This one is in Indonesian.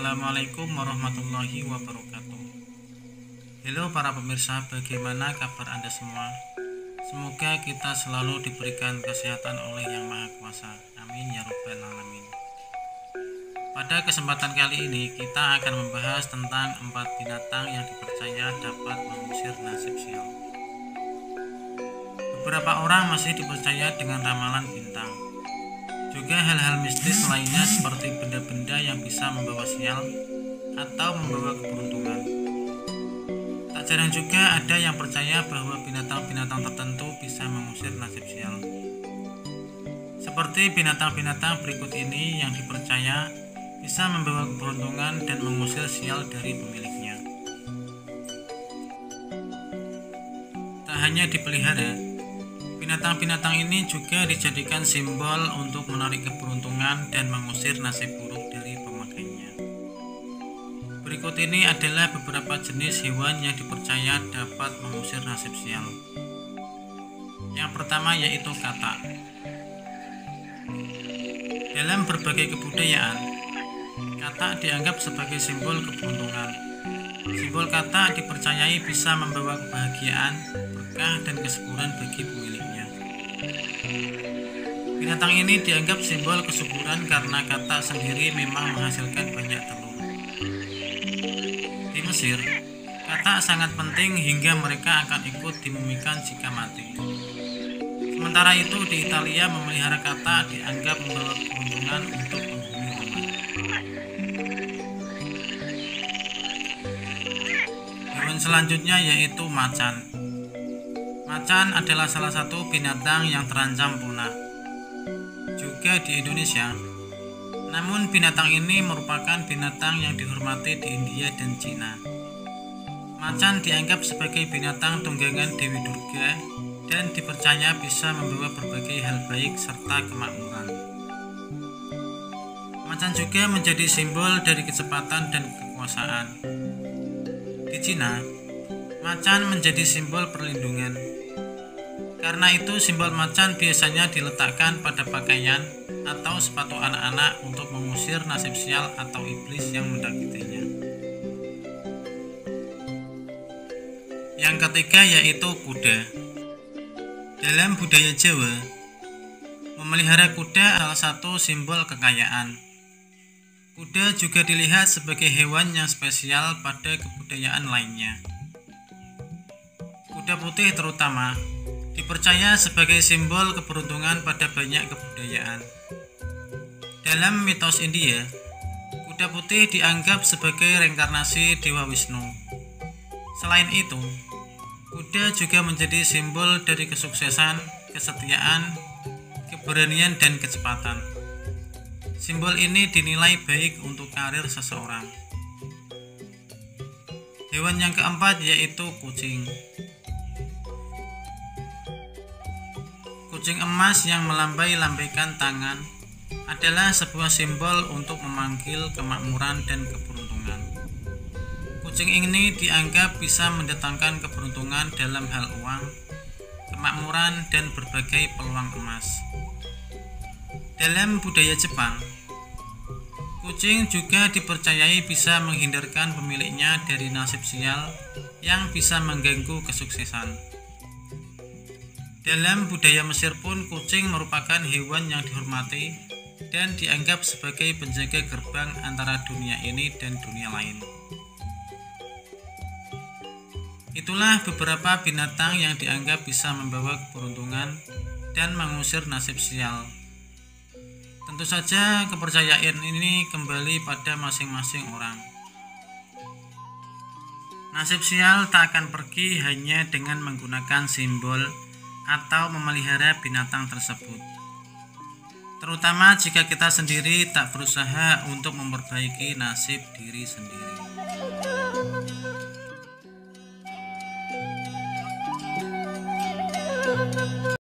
Assalamualaikum warahmatullahi wabarakatuh. Halo para pemirsa, bagaimana kabar Anda semua? Semoga kita selalu diberikan kesehatan oleh Yang Maha Kuasa. Amin ya rabbal alamin. Pada kesempatan kali ini kita akan membahas tentang 4 binatang yang dipercaya dapat mengusir nasib sial. Beberapa orang masih dipercaya dengan ramalan bintang. Juga hal-hal mistis lainnya seperti benda-benda yang bisa membawa sial atau membawa keberuntungan. Tak jarang juga ada yang percaya bahwa binatang-binatang tertentu bisa mengusir nasib sial. Seperti binatang-binatang berikut ini yang dipercaya bisa membawa keberuntungan dan mengusir sial dari pemiliknya. Tak hanya dipelihara, binatang-binatang ini juga dijadikan simbol untuk menarik keberuntungan dan mengusir nasib buruk dari pemakainya. Berikut ini adalah beberapa jenis hewan yang dipercaya dapat mengusir nasib sial. Yang pertama yaitu katak. Dalam berbagai kebudayaan, katak dianggap sebagai simbol keberuntungan. Simbol katak dipercayai bisa membawa kebahagiaan, berkah, dan kesuburan bagi pemiliknya. Binatang ini dianggap simbol kesuburan karena katak sendiri memang menghasilkan banyak telur. Di Mesir, katak sangat penting hingga mereka akan ikut dimumikan jika mati. Sementara itu di Italia memelihara katak dianggap membawa keberuntungan untuk penghuni rumah. Hewan selanjutnya yaitu macan. Macan adalah salah satu binatang yang terancam punah. Juga di Indonesia. Namun binatang ini merupakan binatang yang dihormati di India dan Cina. Macan dianggap sebagai binatang tunggangan Dewi Durga dan dipercaya bisa membawa berbagai hal baik serta kemakmuran. Macan juga menjadi simbol dari kecepatan dan kekuasaan. Di Cina, macan menjadi simbol perlindungan. Karena itu simbol macan biasanya diletakkan pada pakaian atau sepatu anak-anak untuk mengusir nasib sial atau iblis yang mendekatinya. Yang ketiga yaitu kuda. Dalam budaya Jawa, memelihara kuda salah satu simbol kekayaan. Kuda juga dilihat sebagai hewan yang spesial pada kebudayaan lainnya. Kuda putih terutama dipercaya sebagai simbol keberuntungan pada banyak kebudayaan. Dalam mitos India, kuda putih dianggap sebagai reinkarnasi Dewa Wisnu. Selain itu, kuda juga menjadi simbol dari kesuksesan, kesetiaan, keberanian, dan kecepatan. Simbol ini dinilai baik untuk karir seseorang. Hewan yang keempat yaitu kucing. Kucing emas yang melambai-lambaikan tangan adalah sebuah simbol untuk memanggil kemakmuran dan keberuntungan. Kucing ini dianggap bisa mendatangkan keberuntungan dalam hal uang, kemakmuran, dan berbagai peluang emas. Dalam budaya Jepang, kucing juga dipercayai bisa menghindarkan pemiliknya dari nasib sial yang bisa mengganggu kesuksesan. Dalam budaya Mesir pun kucing merupakan hewan yang dihormati dan dianggap sebagai penjaga gerbang antara dunia ini dan dunia lain. Itulah beberapa binatang yang dianggap bisa membawa keberuntungan dan mengusir nasib sial. Tentu saja kepercayaan ini kembali pada masing-masing orang. Nasib sial tak akan pergi hanya dengan menggunakan simbol atau memelihara binatang tersebut. Terutama jika kita sendiri tak berusaha untuk memperbaiki nasib diri sendiri.